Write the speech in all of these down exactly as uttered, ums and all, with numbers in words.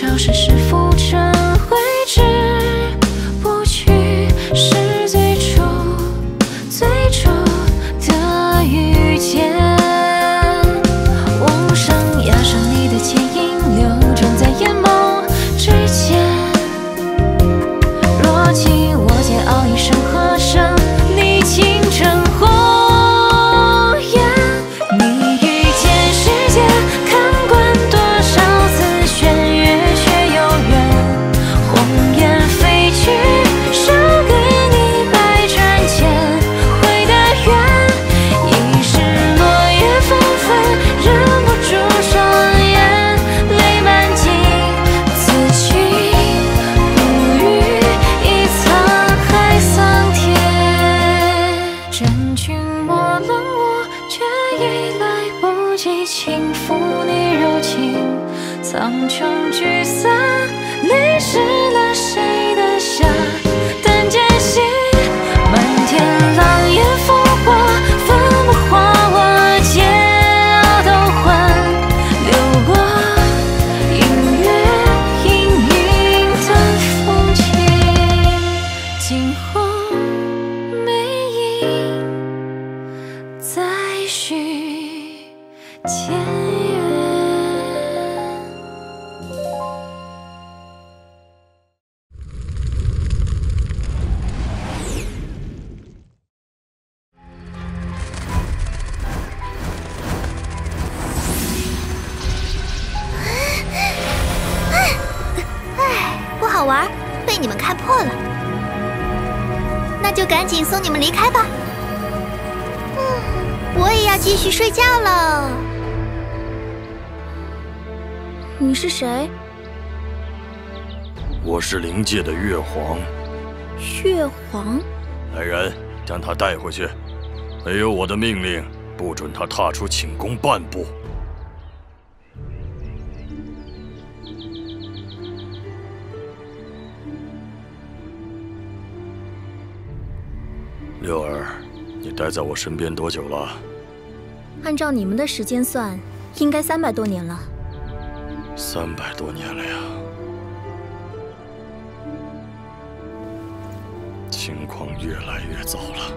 少世事浮沉挥之不去，是最初最初的遇见。往上压上你的剪影，流转在眼眸之间。若即我见，熬一声和声，你倾城红颜。你遇见世界，看惯多少次弦乐，却有缘。红颜飞去，手给你百转间，回得远。已是落叶纷纷，忍不住双眼泪满襟。此情不语，已沧海桑田。真君莫冷我，却已来不及轻抚你柔情。苍穹聚散，泪湿了谁的夏？但艰辛，漫天狼烟烽火，粉墨化我煎熬斗魂。流过隐约隐隐的风情，惊鸿魅影，再续前缘。 不好玩，被你们看破了。那就赶紧送你们离开吧。嗯，我也要继续睡觉了。你是谁？ 我是灵界的月皇。 月皇？ 来人，将他带回去。没有我的命令，不准他踏出寝宫半步。六儿，你待在我身边多久了？ 按照你们的时间算，应该三百多年了。 三百多年了呀。情况越来越糟了。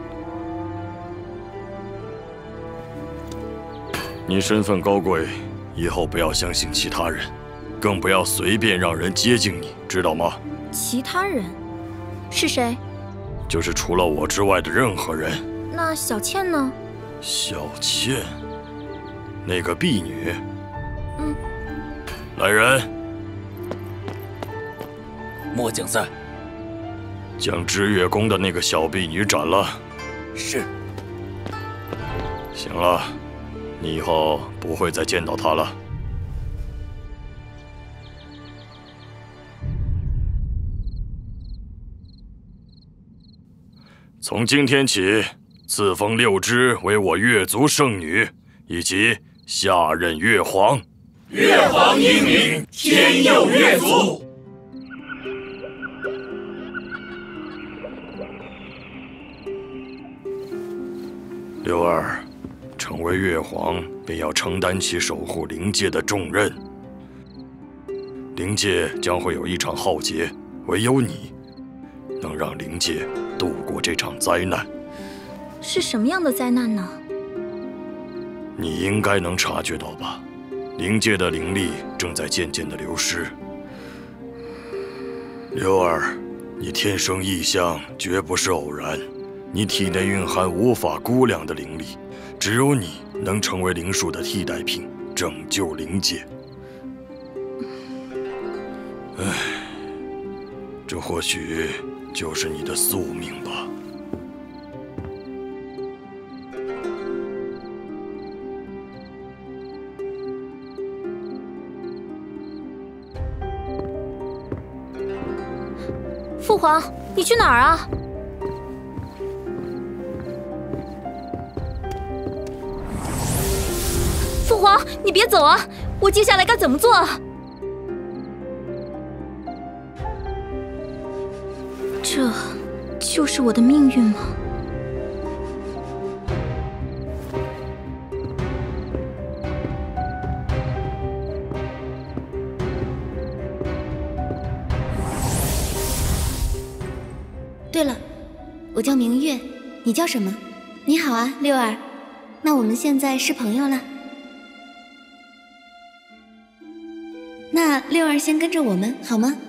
你身份高贵，以后不要相信其他人，更不要随便让人接近你，知道吗？ 其他人是谁？ 就是除了我之外的任何人。 那小倩呢？ 小倩，那个婢女。 嗯。 来人， 末将在。 将知月宫的那个小婢女斩了。 是。 行了，你以后不会再见到她了。从今天起，赐封六枝为我月族圣女，以及下任月皇。 月皇英明，天佑月族。 六儿，成为月皇便要承担起守护灵界的重任。灵界将会有一场浩劫，唯有你能让灵界度过这场灾难。 是什么样的灾难呢？ 你应该能察觉到吧？灵界的灵力正在渐渐的流失。六儿，你天生异象，绝不是偶然。你体内蕴含无法估量的灵力，只有你能成为灵术的替代品，拯救灵界。唉，这或许就是你的宿命吧。 父皇，你去哪儿啊？父皇，你别走啊！我接下来该怎么做啊？这就是我的命运吗？ 对了，我叫明月，你叫什么？你好啊，六儿。那我们现在是朋友了。那六儿先跟着我们好吗？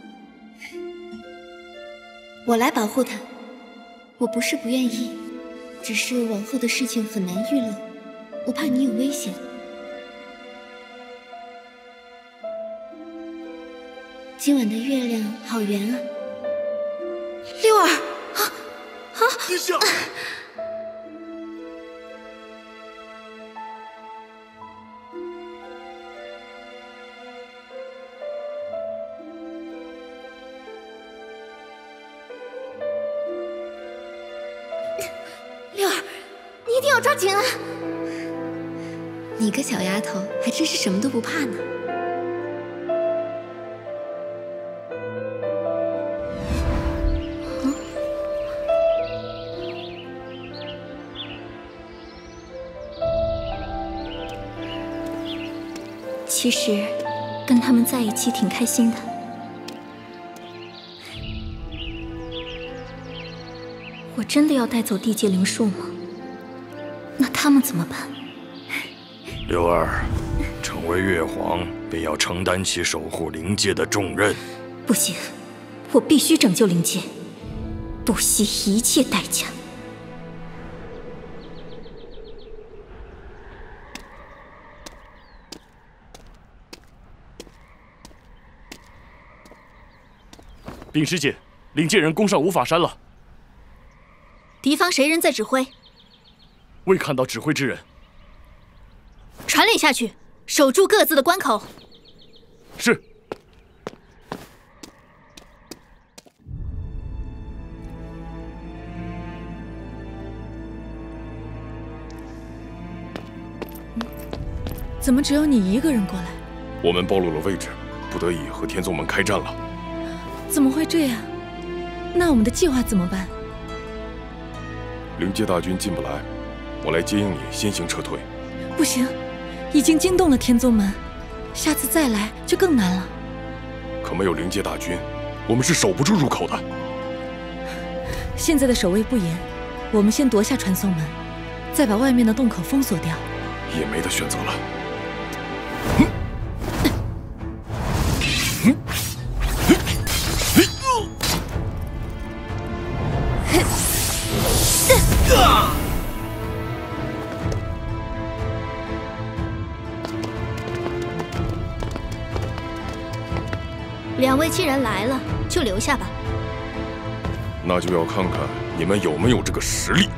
我来保护他。我不是不愿意，只是往后的事情很难预料，我怕你有危险。今晚的月亮好圆啊，六儿啊啊！ 殿下。 六儿，你一定要抓紧啊！你个小丫头，还真是什么都不怕呢。嗯、其实，跟他们在一起挺开心的。我真的要带走地界灵树吗？那他们怎么办？ 六儿，成为月皇，便要承担起守护灵界的重任。 不行，我必须拯救灵界，不惜一切代价。 禀师姐，灵界人攻上五法山了。 敌方谁人在指挥？ 未看到指挥之人。 传令下去，守住各自的关口。 是。 怎么只有你一个人过来？ 我们暴露了位置，不得已和天宗门开战了。 怎么会这样？那我们的计划怎么办？ 灵界大军进不来，我来接应你先行撤退。 不行，已经惊动了天宗门，下次再来就更难了。 可没有灵界大军，我们是守不住入口的。 现在的守卫不严，我们先夺下传送门，再把外面的洞口封锁掉。 也没得选择了。 两位既然来了，就留下吧。 那就要看看你们有没有这个实力。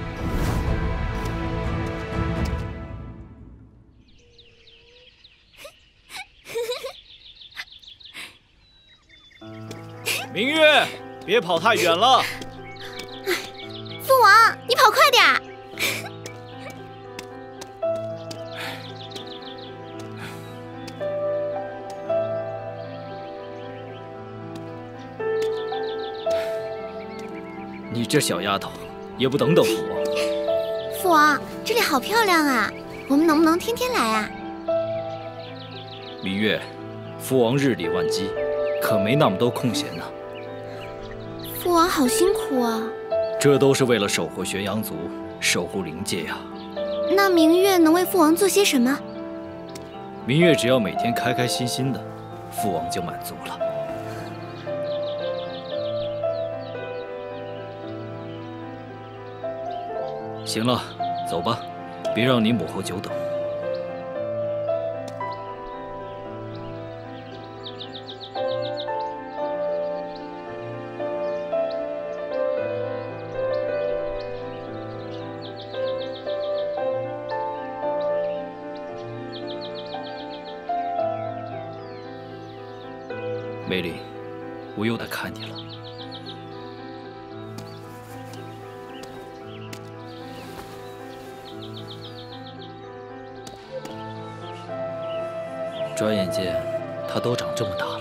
明月，别跑太远了。 父王，你跑快点儿！ 你这小丫头，也不等等父王。 父王，这里好漂亮啊，我们能不能天天来啊？ 明月，父王日理万机，可没那么多空闲呢。 父王好辛苦啊！ 这都是为了守护玄阳族，守护灵界呀。 那明月能为父王做些什么？ 明月只要每天开开心心的，父王就满足了。行了，走吧，别让你母后久等。梅林，我又得看你了。转眼间，他都长这么大了。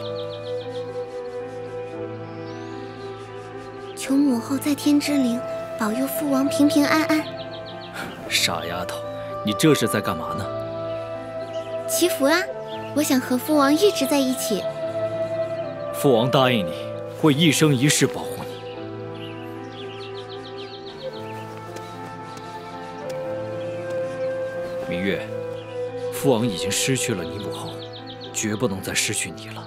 求母后在天之灵保佑父王平平安安。 傻丫头，你这是在干嘛呢？ 祈福啊！我想和父王一直在一起。 父王答应你，会一生一世保护你。 明月，父王已经失去了你母后，绝不能再失去你了。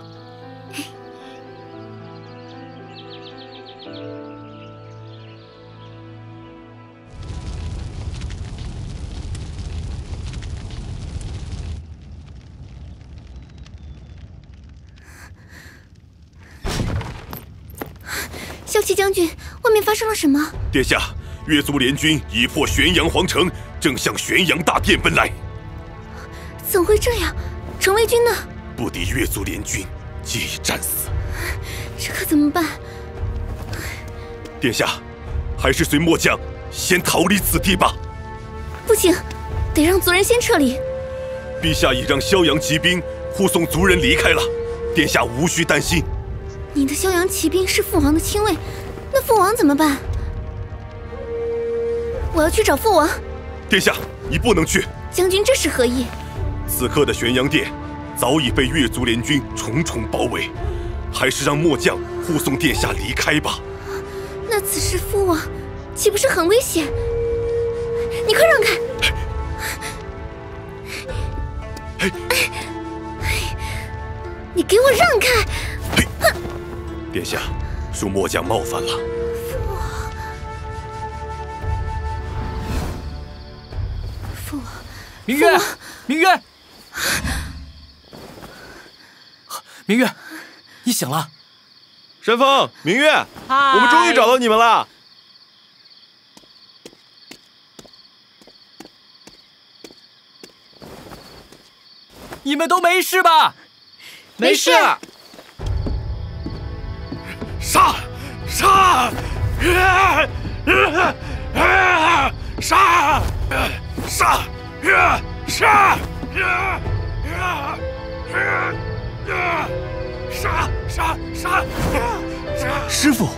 骁骑将军，外面发生了什么？ 殿下，越族联军已破玄阳皇城，正向玄阳大殿奔来。 怎会这样？程卫军呢？ 不敌越族联军，皆已战死。 这可怎么办？ 殿下，还是随末将先逃离此地吧。 不行，得让族人先撤离。 陛下已让萧阳骑兵护送族人离开了，殿下无需担心。 你的萧阳骑兵是父王的亲卫，那父王怎么办？我要去找父王。 殿下，你不能去。 将军这是何意？ 此刻的玄阳殿早已被越族联军重重包围，还是让末将护送殿下离开吧。 那此时父王岂不是很危险？你快让开！你给我让开！ 殿下，恕末将冒犯了。 父王，父王， 明月，明月，明月，你醒了。 山峰，明月，我们终于找到你们了。 你们都没事吧？ 没事。 杀！杀！杀！杀！杀！杀！杀！杀！杀！杀！ 师傅，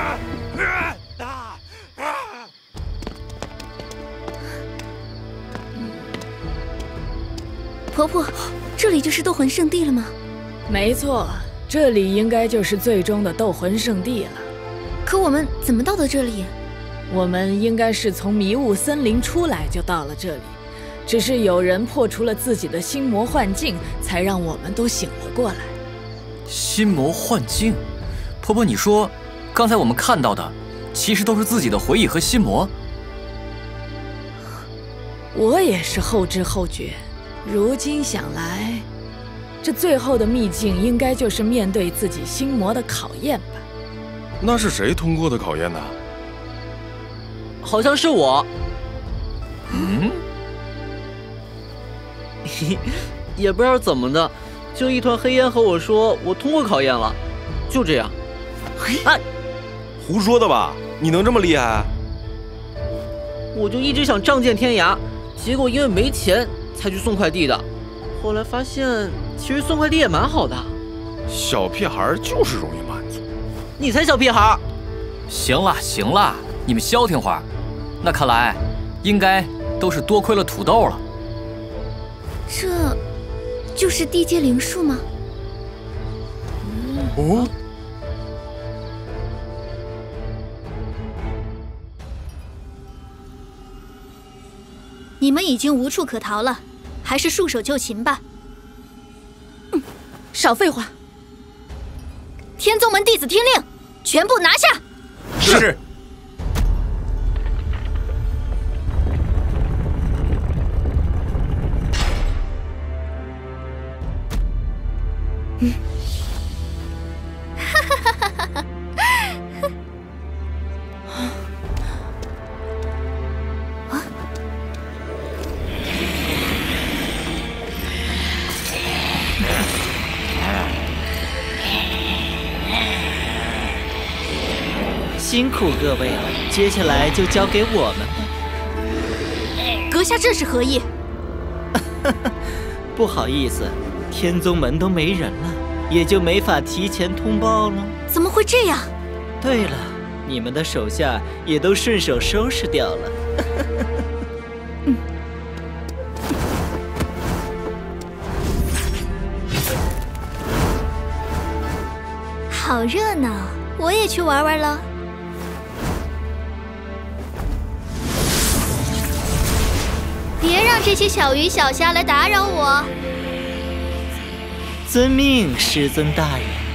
婆婆，这里就是斗魂圣地了吗？ 没错，这里应该就是最终的斗魂圣地了。 可我们怎么到的这里？ 我们应该是从迷雾森林出来就到了这里，只是有人破除了自己的心魔幻境，才让我们都醒了过来。 心魔幻境？婆婆，你说，刚才我们看到的，其实都是自己的回忆和心魔。 我也是后知后觉，如今想来，这最后的秘境应该就是面对自己心魔的考验吧。 那是谁通过的考验呢？ 好像是我。 嗯？ 也不知道怎么的，就一团黑烟和我说我通过考验了，就这样。 哎，胡说的吧？你能这么厉害？ 我就一直想仗剑天涯，结果因为没钱才去送快递的。后来发现，其实送快递也蛮好的。 小屁孩就是容易满足。 你才小屁孩！ 行了行了，你们消停会儿。那看来，应该都是多亏了土豆了。 这，就是地阶灵术吗？ 哦。 你们已经无处可逃了，还是束手就擒吧。 嗯，少废话。 天宗门弟子听令，全部拿下。 是。 嗯。哈哈哈哈哈哈！啊！ 辛苦各位了，接下来就交给我们了。阁下这是何意？ 不好意思，天宗门都没人了，也就没法提前通报了。 怎么会这样？ 对了，你们的手下也都顺手收拾掉了。 嗯。好热闹，我也去玩玩了。别让这些小鱼小虾来打扰我。 遵命，师尊大人。